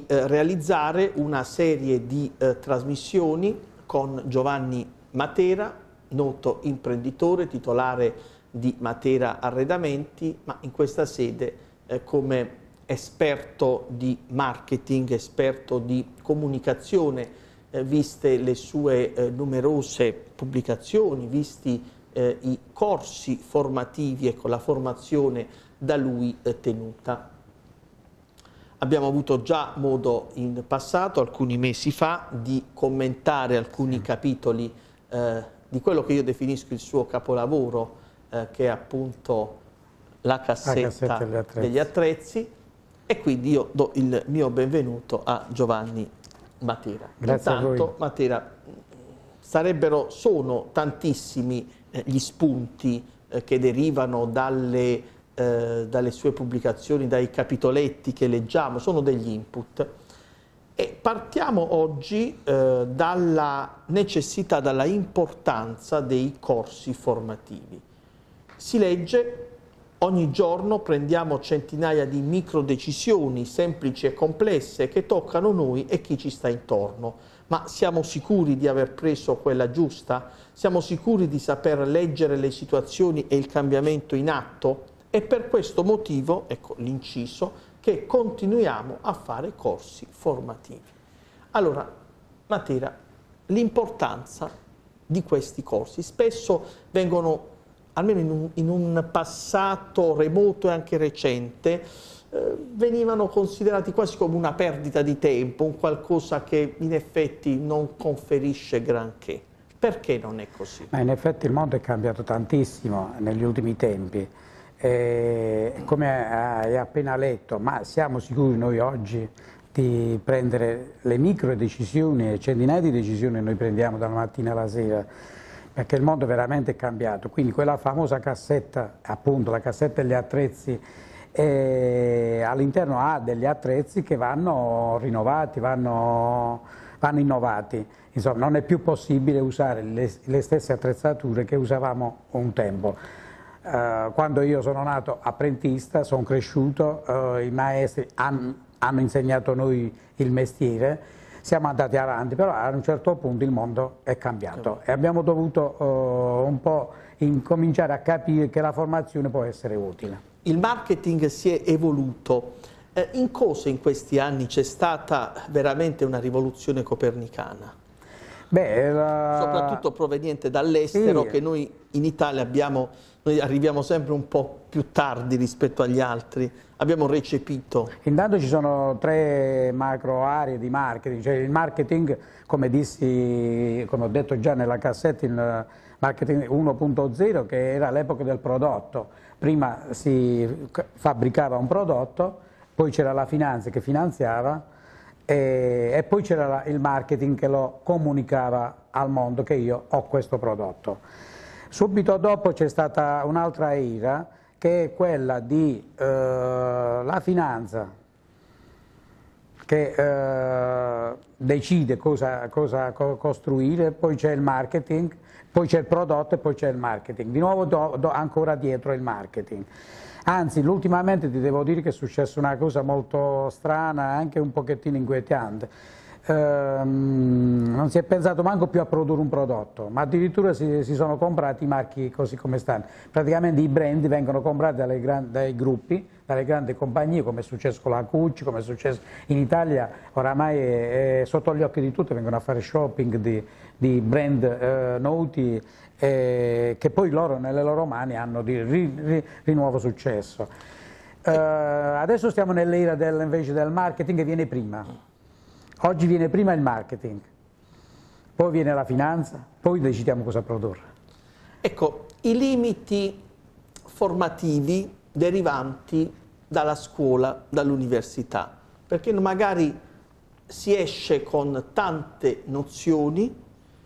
di realizzare una serie di trasmissioni con Giovanni Matera, noto imprenditore, titolare di Matera Arredamenti, ma in questa sede come esperto di marketing, esperto di comunicazione, viste le sue numerose pubblicazioni, visti i corsi formativi e con la formazione da lui tenuta. Abbiamo avuto già modo in passato, alcuni mesi fa, di commentare alcuni capitoli di quello che io definisco il suo capolavoro, che è appunto la cassetta degli attrezzi, e quindi io do il mio benvenuto a Giovanni Matera. Grazie a voi. Matera, sono tantissimi gli spunti che derivano dalle sue pubblicazioni, dai capitoletti che leggiamo, sono degli input. E partiamo oggi dalla necessità, dalla importanza dei corsi formativi. Si legge: ogni giorno prendiamo centinaia di micro decisioni semplici e complesse che toccano noi e chi ci sta intorno. Ma siamo sicuri di aver preso quella giusta? Siamo sicuri di saper leggere le situazioni e il cambiamento in atto? E per questo motivo, ecco l'inciso, che continuiamo a fare corsi formativi. Allora, Matera, l'importanza di questi corsi spesso vengono, almeno in un passato remoto e anche recente, venivano considerati quasi come una perdita di tempo, un qualcosa che in effetti non conferisce granché. Perché non è così? Ma in effetti il mondo è cambiato tantissimo negli ultimi tempi. Come hai appena letto, ma siamo sicuri noi oggi di prendere le micro decisioni, centinaia di decisioni noi prendiamo dalla mattina alla sera, perché il mondo veramente è cambiato. Quindi quella famosa cassetta, appunto la cassetta degli attrezzi, all'interno ha degli attrezzi che vanno rinnovati, vanno innovati. Insomma, non è più possibile usare le stesse attrezzature che usavamo un tempo. Quando io sono nato apprendista, sono cresciuto, i maestri hanno insegnato a noi il mestiere, siamo andati avanti, però a un certo punto il mondo è cambiato e abbiamo dovuto un po' incominciare a capire che la formazione può essere utile. Il marketing si è evoluto. In cosa in questi anni c'è stata veramente una rivoluzione copernicana? Soprattutto proveniente dall'estero, sì, che noi in Italia noi arriviamo sempre un po' più tardi rispetto agli altri, abbiamo recepito. Intanto ci sono 3 macro aree di marketing, cioè il marketing, come ho detto già nella cassetta, il marketing 1.0, che era l'epoca del prodotto. Prima si fabbricava un prodotto, poi c'era la finanza che finanziava, e poi c'era il marketing che lo comunicava al mondo che io ho questo prodotto. Subito dopo c'è stata un'altra era che è quella di la finanza che decide cosa costruire, poi c'è il marketing, poi c'è il prodotto e poi c'è il marketing. Di nuovo ancora dietro il marketing. Anzi, ultimamente ti devo dire che è successa una cosa molto strana, anche un pochettino inquietante. Non si è pensato manco più a produrre un prodotto, ma addirittura si sono comprati i marchi così come stanno. Praticamente i brand vengono comprati dai gruppi, dalle grandi compagnie, come è successo con la Gucci, come è successo in Italia. Oramai è sotto gli occhi di tutti, vengono a fare shopping di brand noti, che poi loro nelle loro mani hanno di nuovo successo. Adesso stiamo nell'era invece del marketing che viene prima. Oggi viene prima il marketing, poi viene la finanza, poi decidiamo cosa produrre. Ecco, i limiti formativi derivanti dalla scuola, dall'università, perché magari si esce con tante nozioni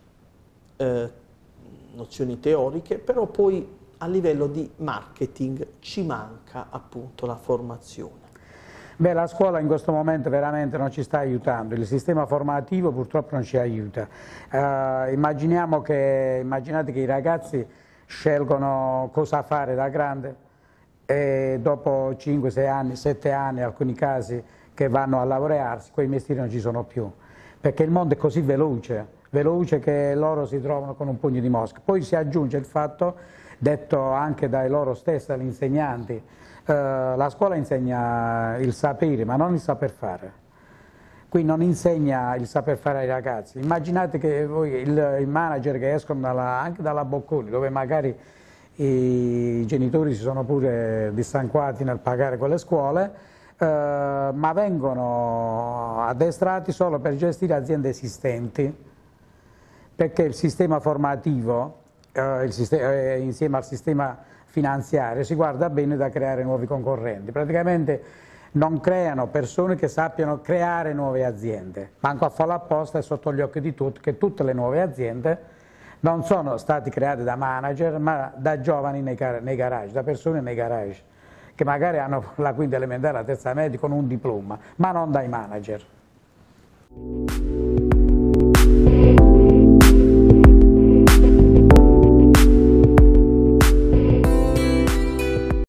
teoriche, però poi a livello di marketing ci manca appunto la formazione. Beh, la scuola in questo momento veramente non ci sta aiutando, il sistema formativo purtroppo non ci aiuta. Immaginate che i ragazzi scelgono cosa fare da grande e dopo 5, 6 anni, 7 anni, in alcuni casi, che vanno a laurearsi, quei mestieri non ci sono più, perché il mondo è così veloce che loro si trovano con un pugno di mosche. Poi si aggiunge il fatto, detto anche dai loro stessi, dagli insegnanti, la scuola insegna il sapere ma non il saper fare. Qui non insegna il saper fare ai ragazzi. Immaginate che voi, i manager che escono anche dalla Bocconi, dove magari i genitori si sono pure dissanguati nel pagare quelle scuole, ma vengono addestrati solo per gestire aziende esistenti, perché il sistema formativo, insieme al sistema finanziario, si guarda bene da creare nuovi concorrenti. Praticamente non creano persone che sappiano creare nuove aziende. Manco a farlo apposta, è sotto gli occhi di tutti che tutte le nuove aziende non sono state create da manager, ma da giovani nei garage, da persone nei garage, che magari hanno la quinta elementare, la terza media con un diploma, ma non dai manager.